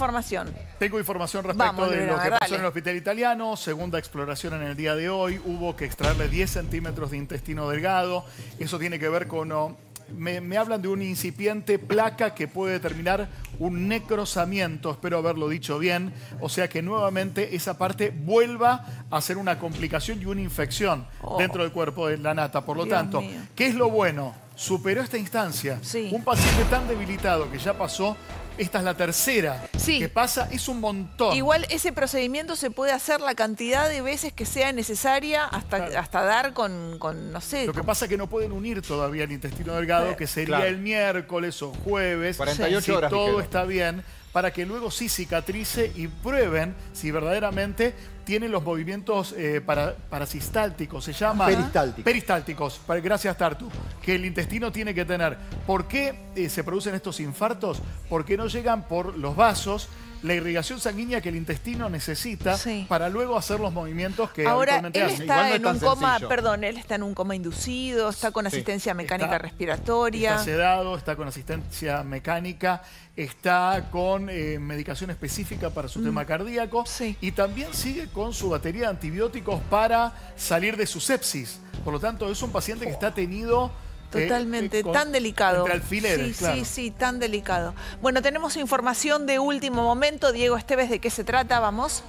información. Tengo información respecto de lo que pasó dale. en el hospital italiano. Segunda exploración en el día de hoy. Hubo que extraerle 10 centímetros de intestino delgado. Eso tiene que ver con... Me hablan de una incipiente placa que puede determinar un necrosamiento, espero haberlo dicho bien, o sea que nuevamente esa parte vuelva a ser una complicación y una infección dentro del cuerpo de la nata. Por lo tanto, ¿qué es lo bueno? Superó esta instancia. Sí. Un paciente tan debilitado que ya pasó, esta es la tercera que pasa, es un montón. Igual ese procedimiento se puede hacer la cantidad de veces que sea necesaria hasta dar con, no sé. Lo que pasa es que no pueden unir todavía el intestino delgado, que sería el miércoles o jueves. 48 horas. Si todo está bien, para que luego sí cicatrice y prueben si verdaderamente tienen los movimientos parasistálticos, se llama... Peristálticos. Peristálticos, gracias Tartu, que el intestino tiene que tener. ¿Por qué se producen estos infartos? Porque no llegan por los vasos la irrigación sanguínea que el intestino necesita para luego hacer los movimientos que habitualmente hace. Ahora, él está en un coma, perdón, él está en un coma inducido, está con asistencia mecánica respiratoria. Está sedado, está con asistencia mecánica, está con medicación específica para su tema cardíaco y también sigue con su batería de antibióticos para salir de su sepsis. Por lo tanto, es un paciente que está tenido... Totalmente, tan delicado. Entre alfileres, claro. Sí, tan delicado. Bueno, tenemos información de último momento. Diego Esteves, ¿de qué se trata? Vamos.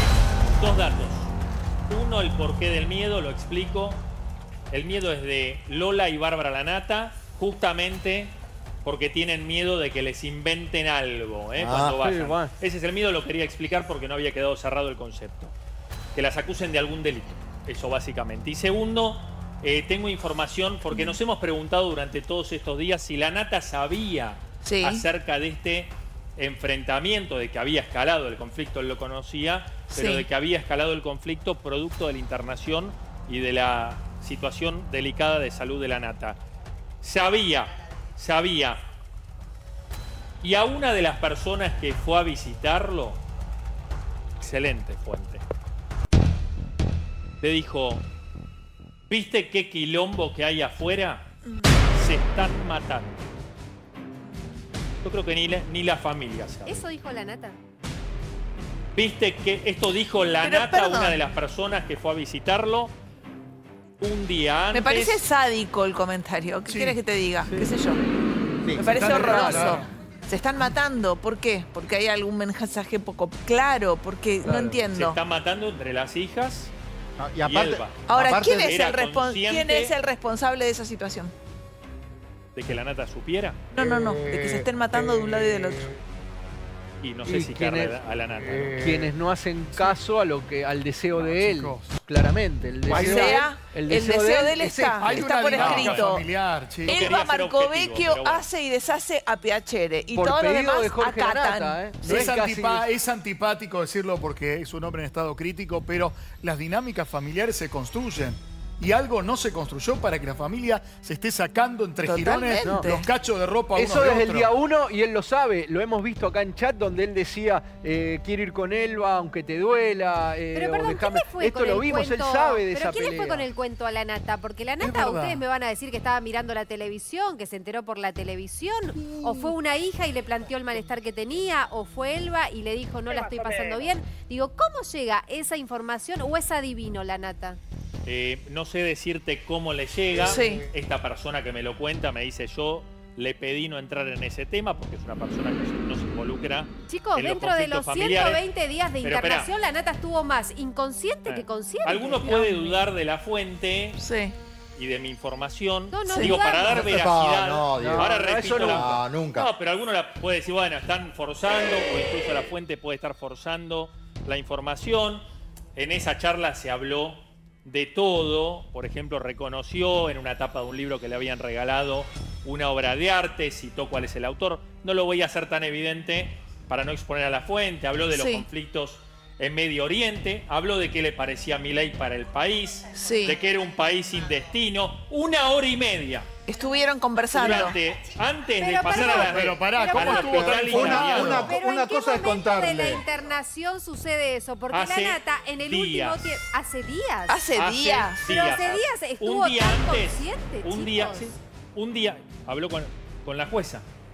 Dos datos. Uno, el porqué del miedo, lo explico. El miedo es de Lola y Bárbara Lanata, justamente porque tienen miedo de que les inventen algo cuando vayan. Ese es el miedo, lo quería explicar porque no había quedado cerrado el concepto. Que las acusen de algún delito, eso básicamente. Y segundo... tengo información, porque nos hemos preguntado durante todos estos días si la nata sabía acerca de este enfrentamiento, de que había escalado el conflicto, él lo conocía, pero de que había escalado el conflicto producto de la internación y de la situación delicada de salud de la nata. Sabía. Y a una de las personas que fue a visitarlo, excelente fuente, le dijo... ¿Viste qué quilombo que hay afuera? Se están matando. Yo creo que ni la familia sabe. ¿Eso dijo la nata? ¿Viste que esto dijo la nata, una de las personas que fue a visitarlo un día antes? Me parece sádico el comentario. ¿Qué quieres que te diga? ¿Qué sé yo? Me parece horroroso. Se están matando. ¿Por qué? Porque hay algún mensaje poco claro. Porque no entiendo. Se están matando entre las hijas... Y aparte, ahora, ¿quién es el responsable de esa situación? ¿De que la nata supiera? No, de que se estén matando de un lado y del otro. Y no sé si carga a la nata. Quienes no hacen caso al deseo de él, claramente. El deseo de él está por escrito. Elba Marcovecchio hace y deshace a Piacere y todos los demás acatan. Es antipático decirlo porque es un hombre en estado crítico, pero las dinámicas familiares se construyen. Y algo no se construyó para que la familia se esté sacando entre jirones los cachos de ropa uno de otro. Eso desde el día 1 y él lo sabe. Lo hemos visto acá en chat donde él decía quiero ir con Elba aunque te duela. Pero perdón, ¿quién le fue esto con lo el vimos, cuento? él sabe de esa ¿Pero quién le fue pelea? con el cuento a la nata? Porque la nata, ustedes me van a decir que estaba mirando la televisión, que se enteró por la televisión, o fue una hija y le planteó el malestar que tenía, o fue Elba y le dijo no la estoy pasando bien. Digo, ¿cómo llega esa información o es adivino la nata? No sé decirte cómo le llega. Esta persona que me lo cuenta me dice, yo le pedí no entrar en ese tema porque es una persona que no se involucra. Chicos, en dentro de los familiares. 120 días de internación, la nata estuvo más inconsciente que consciente. Algunos pueden dudar de la fuente y de mi información. No, digo, para dar veracidad. Ahora repito, nunca. No, pero alguno puede decir, bueno, están forzando, o incluso la fuente puede estar forzando la información. En esa charla se habló de todo. Por ejemplo, reconoció en una tapa de un libro que le habían regalado una obra de arte, citó cuál es el autor. No lo voy a hacer tan evidente para no exponer a la fuente. Habló de los conflictos en Medio Oriente, habló de qué le parecía Milei para el país, de que era un país sin destino. 1 hora y media. Estuvieron conversando. Antes de pasar a la... Pero pará, ¿cómo estuvo tan una cosa es contarle. ¿En qué momento de la internación sucede eso? Porque la nata en el último tiempo... ¿Hace días? Hace días. Pero hace días estuvo un día tan antes, consciente, un día habló con la jueza.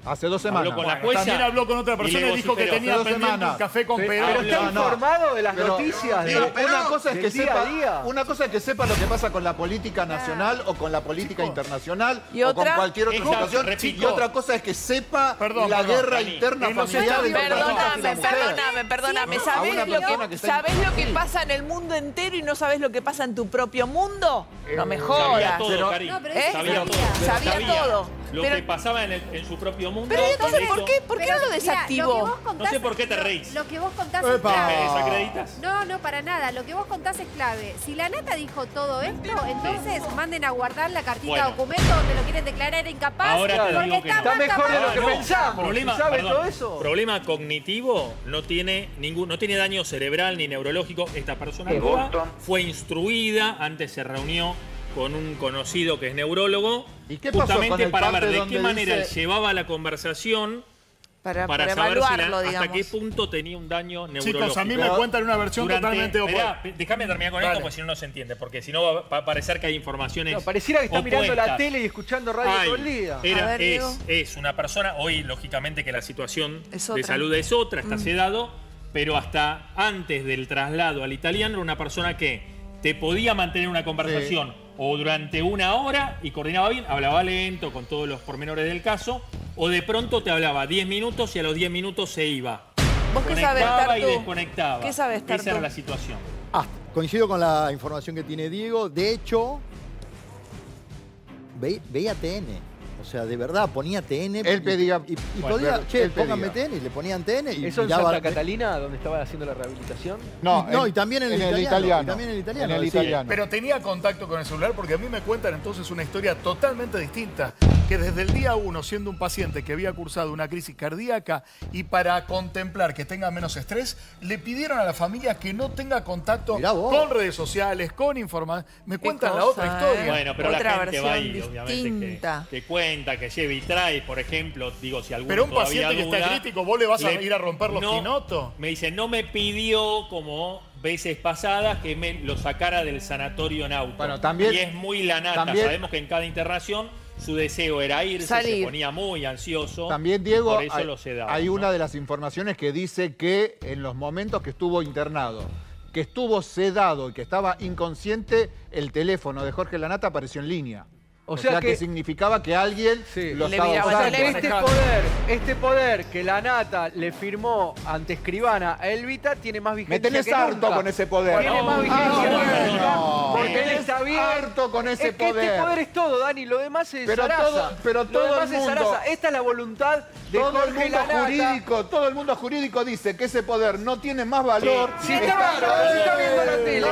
Hace 2 semanas. Habló con la jueza. También habló con otra persona y dijo que tenía pendiente un café con Pedro. Pero está informado de las noticias. Una cosa es que día a día. una cosa es que sepa lo que pasa con la política nacional o con la política internacional ¿Y o con otra? cualquier otra situación. Y otra cosa es que sepa la guerra interna familiar. Perdóname. ¿Sabés lo que pasa en el mundo entero y no sabés lo que pasa en tu propio mundo? No me jodas. Sabía todo. Lo que pasaba en su propio mundo. Pero entonces, ¿por qué no lo desactivó? No sé por qué te reís. Lo que vos contás es clave. ¿Me desacreditas? No, para nada. Lo que vos contás es clave. Si la Nata dijo todo esto, entonces manden a guardar la cartita documento donde lo quieren declarar incapaz. Ahora te digo que está mejor de lo que pensamos. ¿Sabe todo eso? Problema cognitivo, no tiene daño cerebral ni neurológico. Esta persona fue instruida, antes se reunió con un conocido que es neurólogo, ¿y qué pasó justamente con para ver de qué manera él llevaba la conversación para saber hasta qué punto tenía un daño neurológico. Chicos, a mí me cuentan una versión totalmente opuesta. Déjame terminar con esto, porque si no, no se entiende. Porque si no, va a parecer que hay informaciones pareciera que está opuestas. mirando la tele y escuchando radio todo el día. Es una persona, hoy, lógicamente, que la situación de salud es otra, está sedado, pero hasta antes del traslado al italiano era una persona que te podía mantener una conversación o durante 1 hora y coordinaba bien, hablaba lento, con todos los pormenores del caso, o de pronto te hablaba 10 minutos y a los 10 minutos se iba. ¿Vos qué sabés, Conectaba y desconectaba. ¿Qué sabés, Tartu? Esa era la situación. Coincido con la información que tiene Diego. De hecho, veía TN. O sea, de verdad, ponía TN. Él pedía... Y podía, pónganme TN, y le ponían TN. Y ¿eso en Santa Catalina, donde estaba haciendo la rehabilitación? No, y también en el italiano. También en el italiano. Pero tenía contacto con el celular, porque a mí me cuentan entonces una historia totalmente distinta. Que desde el día 1, siendo un paciente que había cursado una crisis cardíaca y para contemplar que tenga menos estrés, le pidieron a la familia que no tenga contacto con redes sociales, con información. Me cuentan la otra historia. Bueno, pero otra la gente va ahí, distinta. obviamente, que cuenta, que lleva y trae, por ejemplo, digo, si alguno pero un todavía paciente duda, que está crítico, ¿vos le vas a ir a romper los quinotos? Me dice, no me pidió como veces pasadas que me lo sacara del sanatorio en auto. Bueno, también, y es muy la Nata. Sabemos que en cada internación su deseo era irse, se ponía muy ansioso. También, Diego, por eso lo sedaba, hay una de las informaciones que dice que en los momentos que estuvo internado, que estuvo sedado y que estaba inconsciente, el teléfono de Jorge Lanata apareció en línea. O sea que significaba que alguien lo estaba usando. Este poder que Lanata le firmó ante Escribana a Elvita tiene más vigencia. Me tenés harto con ese poder. Tiene más vigencia porque él está bien. Harto con ese poder. Que este poder es todo, Dani. Lo demás es zaraza. Pero todo el mundo. Esta es la voluntad de Jorge Lanata. Todo el mundo jurídico dice que ese poder no tiene más valor. Si está viendo la tele.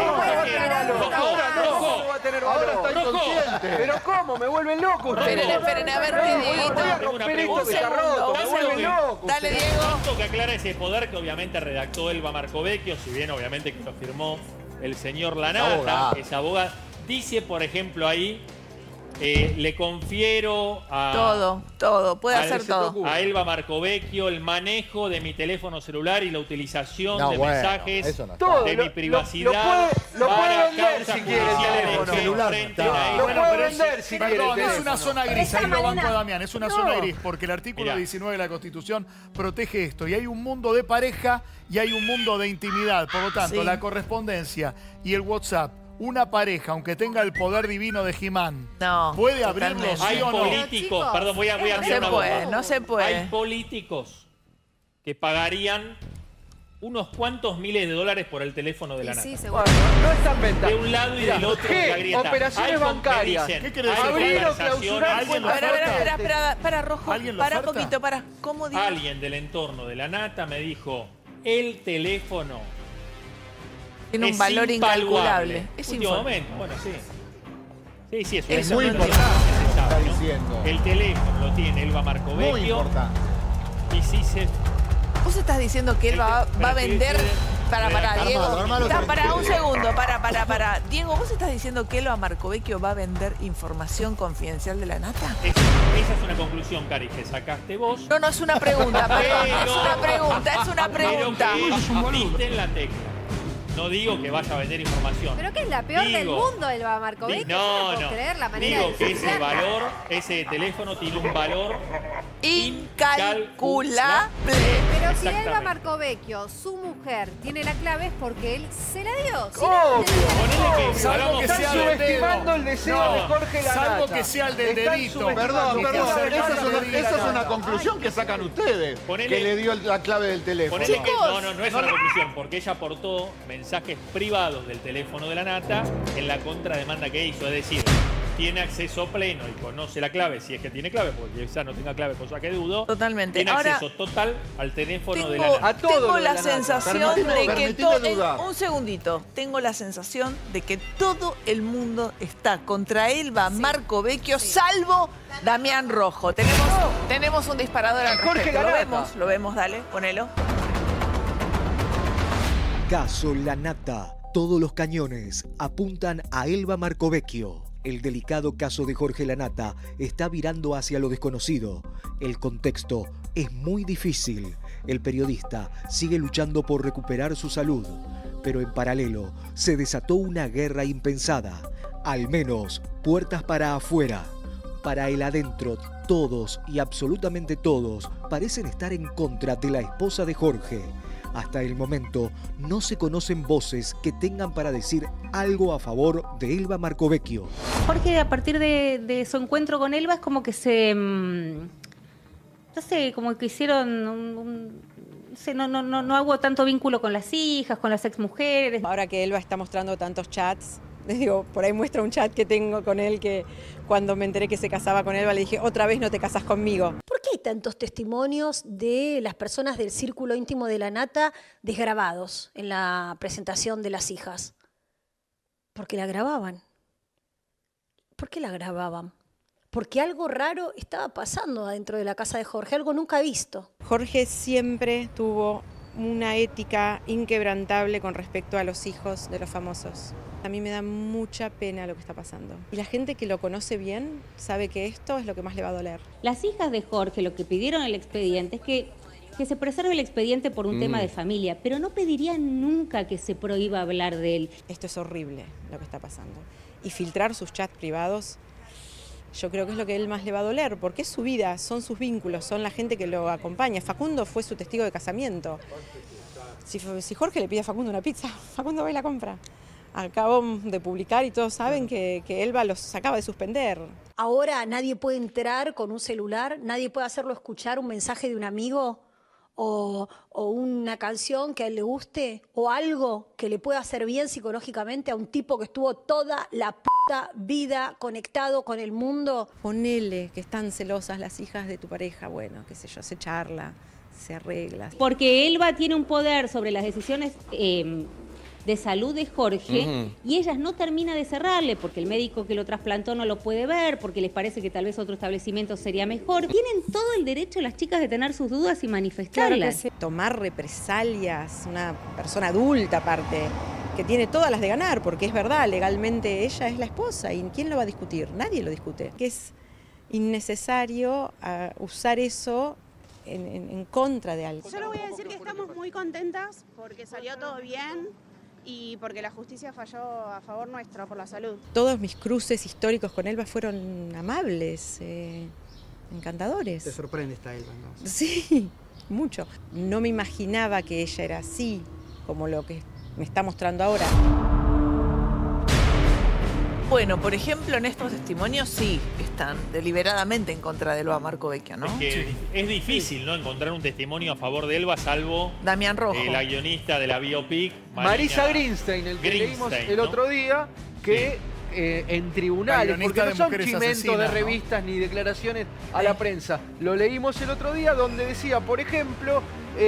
¿Cómo va a tener valor? Ahora está inconsciente. Pero ¿cómo? Me vuelven loco. Esperen, a ver qué Dieguito. Me vuelven loco. Dale, Diego. Que aclara ese poder que obviamente redactó Elba Marcovecchio, si bien obviamente que lo firmó el señor Lanata, esa abogada. Dice, por ejemplo, ahí, le confiero a... Todo, puede hacer todo. A Elba Marcovecchio el manejo de mi teléfono celular y la utilización de mensajes de mi privacidad. Lo puede vender si quiere el teléfono. Lo puede vender si quiere. Perdón, es una zona gris, ahí lo banco a Damián, es una zona gris, porque el artículo 19 de la Constitución protege esto. Y hay un mundo de pareja y hay un mundo de intimidad. Por lo tanto, la correspondencia y el WhatsApp, una pareja, aunque tenga el poder divino de He-Man, ¿puede abrirlos? Hay políticos, perdón, voy a tirar una bomba. No se puede. Hay políticos que pagarían unos cuantos miles de dólares por el teléfono de la Nata. Sí, seguro. No está en venta. De un lado y del otro. Operaciones bancarias. ¿Qué querés decir? Abrir o clausurar. Para, Rojo. Para poquito, para. ¿Cómo digo? Alguien del entorno de la Nata me dijo, el teléfono tiene un valor incalculable. Es momento, bueno, sí. Sí, es muy importante. Está diciendo. El teléfono lo tiene Elba Marcovecchio. Muy importante. Y si se... ¿Vos estás diciendo que él va a vender... Para, Diego. Para un segundo, para. Diego, ¿vos estás diciendo que Elba Marcovecchio va a vender información confidencial de la Nata? Esa es una conclusión, Cari, que sacaste vos. No, es una pregunta, perdón. Es una pregunta. Pero que diste en la tecla. No digo que vaya a vender información. Pero que es la peor del mundo, Elba Marcovecchio. No. Creer la manera digo que ese teléfono tiene un valor incalculable. Pero si Elba Marcovecchio, su mujer, tiene la clave es porque él se la dio. Salvo que sea subestimando el deseo de Jorge Lanata. Salvo que sea el del dedito. Perdón, esa es una conclusión que sacan ustedes. Que le dio la clave del teléfono. No es una conclusión, porque ella aportó mensajes privados del teléfono de Lanata en la contrademanda que hizo. Es decir, tiene acceso pleno y conoce la clave, si es que tiene clave, porque quizás no tenga clave, cosa que dudo. Totalmente. Tiene acceso total al teléfono de Lanata. Tengo la sensación de que un segundito. Tengo la sensación de que todo el mundo está contra Elba Marcovecchio, salvo Damián Rojo. Tenemos un disparador al respecto. Lo vemos, dale, ponelo. Caso Lanata. Todos los cañones apuntan a Elba Marcovecchio. El delicado caso de Jorge Lanata está virando hacia lo desconocido. El contexto es muy difícil. El periodista sigue luchando por recuperar su salud, pero en paralelo se desató una guerra impensada. Al menos puertas para afuera. Para el adentro, todos y absolutamente todos parecen estar en contra de la esposa de Jorge. Hasta el momento no se conocen voces que tengan para decir algo a favor de Elba Marcovecchio. Jorge, a partir de su encuentro con Elba, es como que no sé, como que hicieron no hago tanto vínculo con las hijas, con las exmujeres. Ahora que Elba está mostrando tantos chats, les digo, por ahí muestra un chat que tengo con él que cuando me enteré que se casaba con Elba le dije, otra vez no te casas conmigo. ¿Por qué hay tantos testimonios de las personas del círculo íntimo de Lanata desgrabados en la presentación de las hijas? Porque la grababan. ¿Por qué la grababan? Porque algo raro estaba pasando adentro de la casa de Jorge, algo nunca visto. Jorge siempre tuvo una ética inquebrantable con respecto a los hijos de los famosos. A mí me da mucha pena lo que está pasando. Y la gente que lo conoce bien sabe que esto es lo que más le va a doler. Las hijas de Jorge lo que pidieron en el expediente es que se preserve el expediente por un tema de familia, pero no pedirían nunca que se prohíba hablar de él. Esto es horrible lo que está pasando. Y filtrar sus chats privados, yo creo que es lo que a él más le va a doler, porque es su vida, son sus vínculos, son la gente que lo acompaña. Facundo fue su testigo de casamiento. Si Jorge le pide a Facundo una pizza, Facundo va y la compra. Acabo de publicar y todos saben que Elba los acaba de suspender. Ahora nadie puede entrar con un celular, nadie puede hacerlo escuchar un mensaje de un amigo o una canción que a él le guste o algo que le pueda hacer bien psicológicamente a un tipo que estuvo toda la puta vida conectado con el mundo. Ponele que están celosas las hijas de tu pareja, bueno, qué sé yo, se charla, se arregla. Porque Elba tiene un poder sobre las decisiones de salud de Jorge y ellas no termina de cerrarle porque el médico que lo trasplantó no lo puede ver, porque les parece que tal vez otro establecimiento sería mejor. Tienen todo el derecho las chicas de tener sus dudas y manifestarlas. Claro que sí. Tomar represalias, una persona adulta aparte, que tiene todas las de ganar, porque es verdad, legalmente ella es la esposa y ¿quién lo va a discutir? Nadie lo discute. Que es innecesario usar eso en contra de algo. Yo le voy a decir que estamos muy contentas porque salió todo bien y porque la justicia falló a favor nuestro por la salud. Todos mis cruces históricos con Elba fueron amables, encantadores. ¿Te sorprende esta Elba, no? Sí, mucho. No me imaginaba que ella era así, como lo que me está mostrando ahora. Bueno, por ejemplo, en estos testimonios sí están deliberadamente en contra de Elba Marcovecchio, ¿no? Es que es difícil, ¿no?, encontrar un testimonio a favor de Elba, salvo Damián Rojo, la guionista de la biopic, Marisa Greenstein, el que leímos el otro día, que en tribunales, porque no son chimentos de revistas ni declaraciones a la prensa. Lo leímos el otro día donde decía, por ejemplo,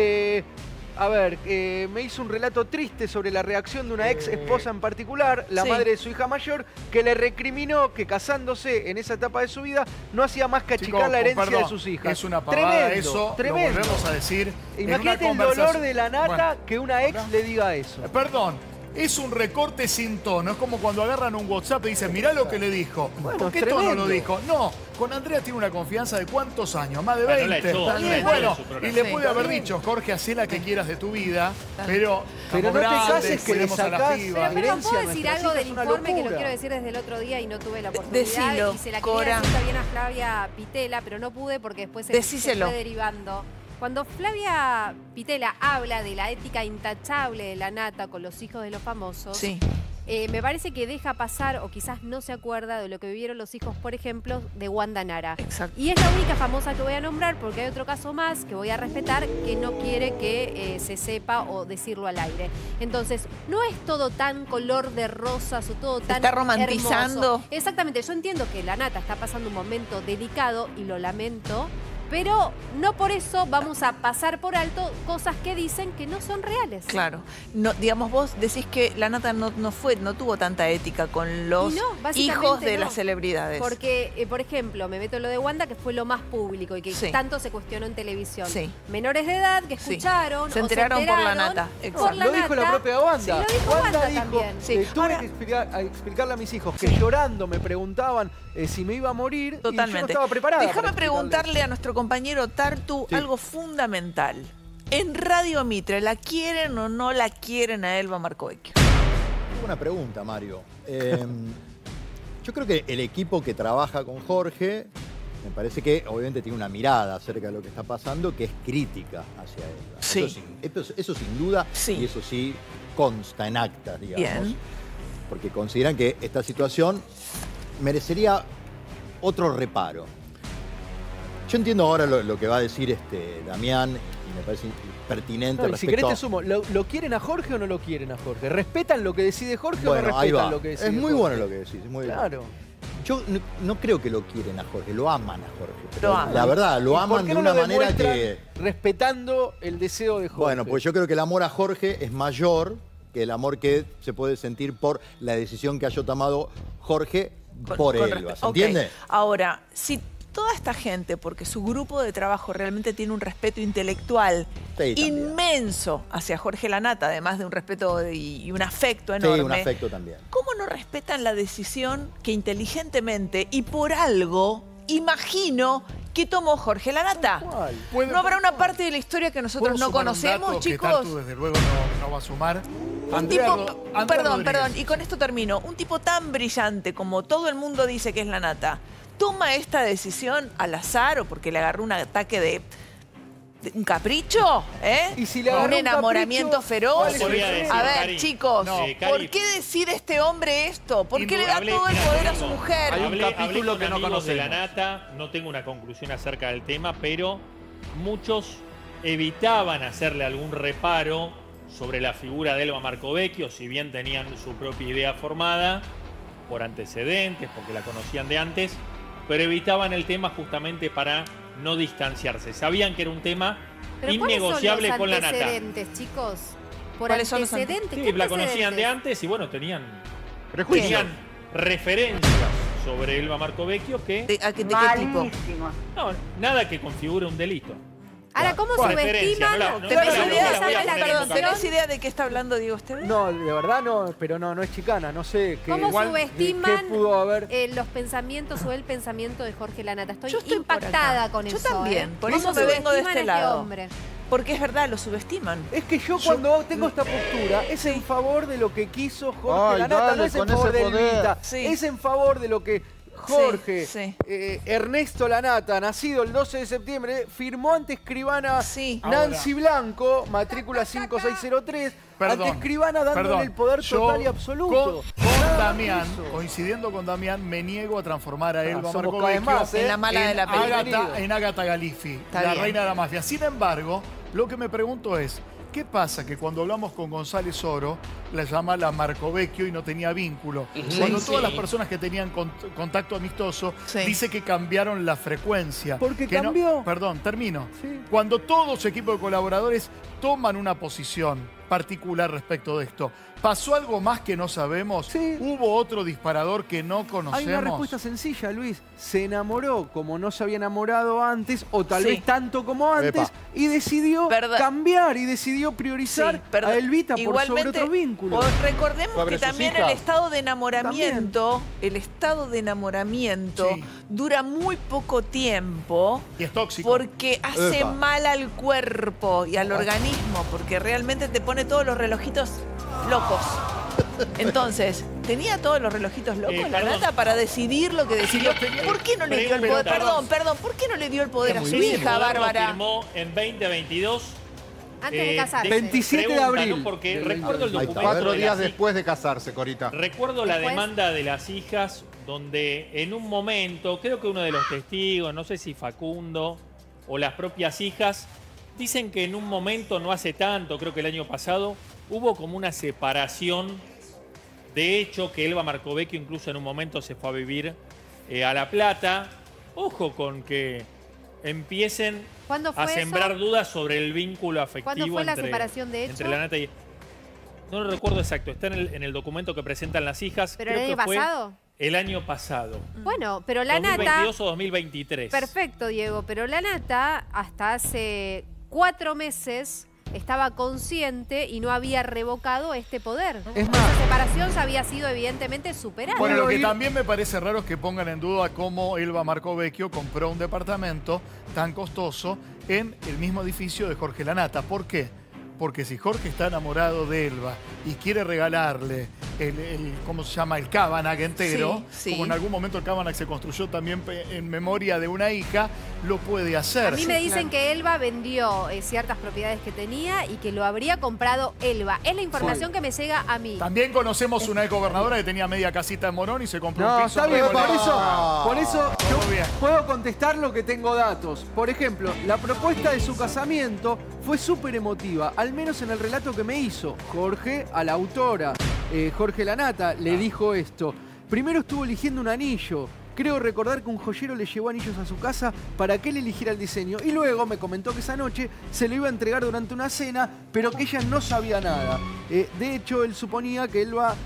me hizo un relato triste sobre la reacción de una ex esposa en particular, la madre de su hija mayor, que le recriminó que casándose en esa etapa de su vida no hacía más que achicar la herencia de sus hijas. Es una pavada, tremendo, eso tremendo. Lo volvemos a decir. Imagínate el dolor de Lanata que una ex le diga eso. Perdón, Es un recorte sin tono. Es como cuando agarran un WhatsApp y dicen, mirá lo que le dijo. Bueno, ¿Con qué tono lo dijo? No, con Andrea tiene una confianza de ¿cuántos años? Más de 20. Bueno, y le puede haber dicho, Jorge, hacé la que quieras de tu vida, pero no te cases que le sacás. Pero ¿puedo decir algo del informe que lo quiero decir desde el otro día y no tuve la oportunidad? Decilo, y se la quería decir también a Flavia Pitela, pero no pude porque después se fue derivando. Cuando Flavia Pitela habla de la ética intachable de la nata con los hijos de los famosos, me parece que deja pasar, o quizás no se acuerda de lo que vivieron los hijos, por ejemplo, de Wanda Nara. Exacto. Y es la única famosa que voy a nombrar porque hay otro caso más que voy a respetar que no quiere que se sepa o decirlo al aire. Entonces, no es todo tan color de rosas o todo tan está romantizando. Hermoso. Exactamente. Yo entiendo que la nata está pasando un momento delicado y lo lamento, pero no por eso vamos a pasar por alto cosas que dicen que no son reales. Claro. No, digamos, vos decís que la nata no tuvo tanta ética con los hijos de las celebridades. Porque, por ejemplo, me meto en lo de Wanda, que fue lo más público y que tanto se cuestionó en televisión. Menores de edad que escucharon se enteraron por la nata. Lo dijo la propia Wanda. Sí, lo dijo Wanda también. Tuve que explicarle a mis hijos que llorando me preguntaban si me iba a morir. Totalmente. Y yo no estaba preparada. Déjame preguntarle a nuestro compañero Tartu algo fundamental. En Radio Mitre, ¿la quieren o no la quieren a Elba Marcovecchio? Buena pregunta, Mario. Yo creo que el equipo que trabaja con Jorge, me parece que obviamente tiene una mirada acerca de lo que está pasando que es crítica hacia Elba. Sí. Eso sin duda, y eso sí consta en actas, digamos. Bien. Porque consideran que esta situación merecería otro reparo. Yo entiendo ahora lo que va a decir Damián y me parece pertinente respecto. Si querés te sumo, ¿lo quieren a Jorge o no lo quieren a Jorge? ¿Respetan lo que decide Jorge o no respetan lo que decide Jorge? Es muy bueno lo que decís, muy bien. Claro. Yo no creo que lo quieren a Jorge, lo aman a Jorge. Pero la verdad, lo aman de una manera que... respetando el deseo de Jorge. Bueno, pues yo creo que el amor a Jorge es mayor que el amor que se puede sentir por la decisión que haya tomado Jorge por Elba. ¿Se entiende? Ahora, si toda esta gente, porque su grupo de trabajo realmente tiene un respeto intelectual inmenso hacia Jorge Lanata, además de un respeto y un afecto enorme. Sí, un afecto también. ¿Cómo no respetan la decisión que inteligentemente y por algo, imagino, que tomó Jorge Lanata? ¿No habrá una parte de la historia que nosotros no conocemos, chicos? Que Tartu, desde luego, no va a sumar. Perdón, y con esto termino. Un tipo tan brillante como todo el mundo dice que es Lanata, ¿toma esta decisión al azar o porque le agarró un ataque de un capricho? ¿Y si le agarró un enamoramiento feroz? A ver, chicos, Cari, ¿por qué decide este hombre esto? ¿Por qué le da todo el poder a su mujer? Hay un capítulo que no conocemos de la nata, no tengo una conclusión acerca del tema, pero muchos evitaban hacerle algún reparo sobre la figura de Elba Marcovecchio, si bien tenían su propia idea formada, por antecedentes, porque la conocían de antes, pero evitaban el tema justamente para no distanciarse. Sabían que era un tema innegociable con la nata. ¿Cuáles son los antecedentes, chicos? ¿Por antecedentes? Sí, la conocían de antes y bueno, tenían referencias sobre Elba Marcovecchio que... ¿De qué tipo? No, nada que configure un delito. Ahora, ¿cómo subestiman? ¿Tenés idea de qué está hablando Diego Esteves? No, de verdad no, pero no es chicana, no sé. ¿Cómo subestiman los pensamientos o el pensamiento de Jorge Lanata? Estoy impactada con eso. Yo también, por eso me vengo de este lado. Porque es verdad, lo subestiman. Es que yo cuando tengo esta postura es en favor de lo que quiso Jorge Lanata, no es en favor de Elvita, es en favor de lo que... Jorge Ernesto Lanata, nacido el 12 de septiembre, firmó ante escribana Nancy Blanco, matrícula 5603, ante escribana dándole el poder total y absoluto. Con Damián, coincidiendo con Damián, me niego a transformar a Elba Marcovecchio en la mala de la película. En Agatha Galifi, la reina de la mafia. Sin embargo, lo que me pregunto es, ¿qué pasa que cuando hablamos con González Oro, la llama la Marcovecchio y no tenía vínculo? Cuando todas las personas que tenían contacto amistoso, dice que cambiaron la frecuencia. ¿Por qué cambió? Perdón, termino. Cuando todo su equipo de colaboradores toman una posición particular respecto de esto. ¿Pasó algo más que no sabemos? Sí. ¿Hubo otro disparador que no conocemos? Hay una respuesta sencilla, Luis. Se enamoró como no se había enamorado antes, o tal vez tanto como antes, y decidió cambiar y decidió priorizar a Elvita por sobre otros vínculos. Recordemos que también el estado de enamoramiento, dura muy poco tiempo. Y es tóxico. Porque hace mal al cuerpo y al organismo, porque realmente te pone todos los relojitos locos. Entonces, ¿tenía todos los relojitos locos la Nata para decidir lo que decidió? ¿Por qué no le dio el poder? Perdón, ¿por qué no le dio el poder a su hija, Bárbara? Lo firmó en 2022. Antes de casarse. 27 de abril. ¿no? Porque recuerdo el documento. 4 días después de casarse, Corita. Recuerdo la demanda de las hijas, donde en un momento, creo que uno de los testigos, no sé si Facundo o las propias hijas, dicen que en un momento, no hace tanto, creo que el año pasado, hubo como una separación. De hecho, que Elba Marcovecchio incluso en un momento se fue a vivir a La Plata. Ojo con que empiecen a sembrar dudas sobre el vínculo afectivo. ¿Cuándo fue la separación de hecho? Entre la Nata y... No lo recuerdo exacto, está en el documento que presentan las hijas. ¿Pero el año pasado? El año pasado. Bueno, pero la 2022 Nata... o 2023. Perfecto, Diego, pero la Nata hasta hace 4 meses estaba consciente y no había revocado este poder. Es más, esa separación había sido evidentemente superada. Bueno, lo que también me parece raro es que pongan en duda cómo Elba Marcovecchio compró un departamento tan costoso en el mismo edificio de Jorge Lanata. ¿Por qué? Porque si Jorge está enamorado de Elba y quiere regalarle ¿cómo se llama? El Cabanag entero, como en algún momento el Cabanag se construyó también en memoria de una hija, lo puede hacer. A mí me dicen que Elba vendió ciertas propiedades que tenía y que lo habría comprado Elba. Es la información que me llega a mí. También conocemos una exgobernadora que tenía media casita en Morón y se compró un piso. Está bien, por eso yo puedo contestar lo que tengo datos. Por ejemplo, la propuesta de su casamiento fue súper emotiva, al menos en el relato que me hizo Jorge a la autora. Jorge Lanata le dijo esto. Primero estuvo eligiendo un anillo. Creo recordar que un joyero le llevó anillos a su casa para que él eligiera el diseño. Y luego me comentó que esa noche se lo iba a entregar durante una cena, pero que ella no sabía nada. De hecho, él sospechaba que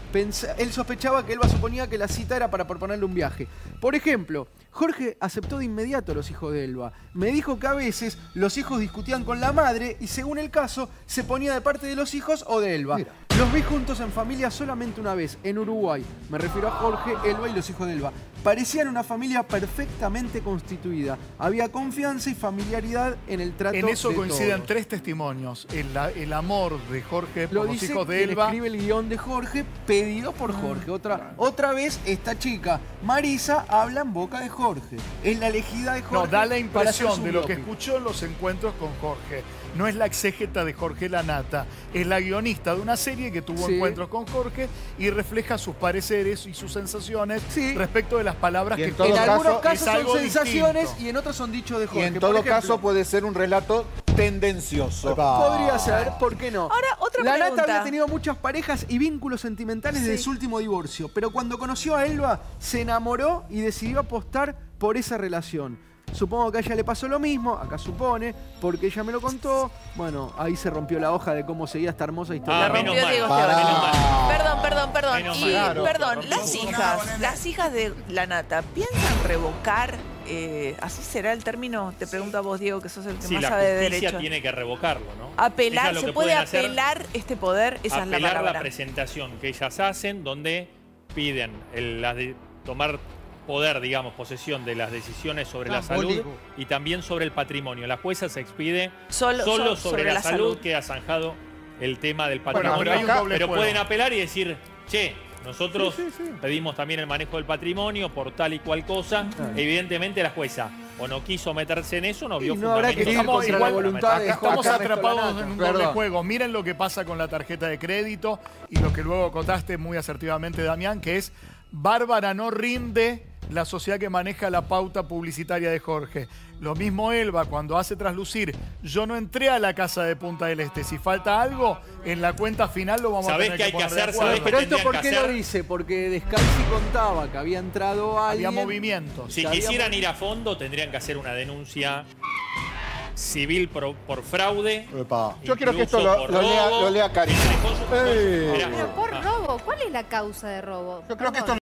Elba suponía que la cita era para proponerle un viaje. Por ejemplo, Jorge aceptó de inmediato a los hijos de Elba. Me dijo que a veces los hijos discutían con la madre y según el caso se ponía de parte de los hijos o de Elba. Mira. Los vi juntos en familia solamente una vez, en Uruguay. Me refiero a Jorge, Elba y los hijos de Elba. Parecían una familia perfectamente constituida. Había confianza y familiaridad en el trato de todos. En eso coinciden 3 testimonios. El amor de Jorge por los hijos de Elba. Escribe el guión de Jorge, pedido por Jorge. Otra vez esta chica, Marisa, habla en boca de Jorge. Es la elegida de Jorge. No, da la impresión de lo que escuchó en los encuentros con Jorge. No es la exégeta de Jorge Lanata, es la guionista de una serie que tuvo encuentros con Jorge y refleja sus pareceres y sus sensaciones respecto de las palabras que en algunos casos son sensaciones distinto. Y en otros son dichos de Jorge. Y en todo caso puede ser un relato tendencioso. Podría ser, ¿por qué no? Ahora, otra pregunta. La Nata había tenido muchas parejas y vínculos sentimentales desde su último divorcio, pero cuando conoció a Elba se enamoró y decidió apostar por esa relación. Supongo que a ella le pasó lo mismo, acá supone, porque ella me lo contó. Bueno, ahí se rompió la hoja de cómo seguía esta hermosa historia. Perdón. Las hijas de la Nata, ¿piensan revocar? ¿Así será el término? Te pregunto a vos, Diego, que sos el que más sabe de derecho. La justicia tiene que revocarlo, ¿no? Apelar, ¿se puede apelar este poder? Esa es la palabra. Apelar la presentación que ellas hacen, donde piden tomar poder, digamos, posesión de las decisiones sobre la salud y también sobre el patrimonio. La jueza se expide solo sobre la salud que ha zanjado el tema del patrimonio. Pero pueden apelar y decir, che, nosotros pedimos también el manejo del patrimonio por tal y cual cosa. Evidentemente la jueza o no quiso meterse en eso, no vio fundamento. Estamos atrapados en un doble juego. Miren lo que pasa con la tarjeta de crédito y lo que luego acotaste muy asertivamente, Damián, que es Bárbara no rinde la sociedad que maneja la pauta publicitaria de Jorge. Lo mismo Elba cuando hace traslucir, yo no entré a la casa de Punta del Este. Si falta algo, en la cuenta final lo vamos a tener que poner de acuerdo. Pero esto ¿por qué lo dice? Porque Descalzi contaba que había entrado alguien. Había movimientos. Si quisieran ir a fondo, tendrían que hacer una denuncia civil por fraude. Yo quiero que esto lo lea Karina. Pero por robo, ¿cuál es la causa de robo? Yo creo que esto